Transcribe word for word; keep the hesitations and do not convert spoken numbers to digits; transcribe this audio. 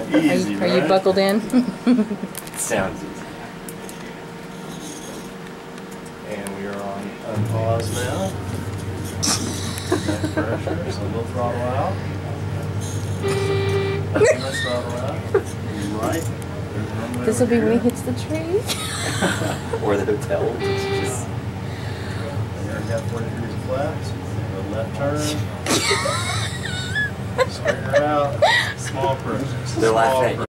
Easy, are you, are right? you buckled in? Sounds easy. And we are on unpause now. Back pressure, so we'll throttle out. Let's throttle out. Right. This will be when he hits the tree. Or the hotel. It's just... There we got forty degrees of flaps. A left turn. Straighten her out. Small pressure. They're laughing at you.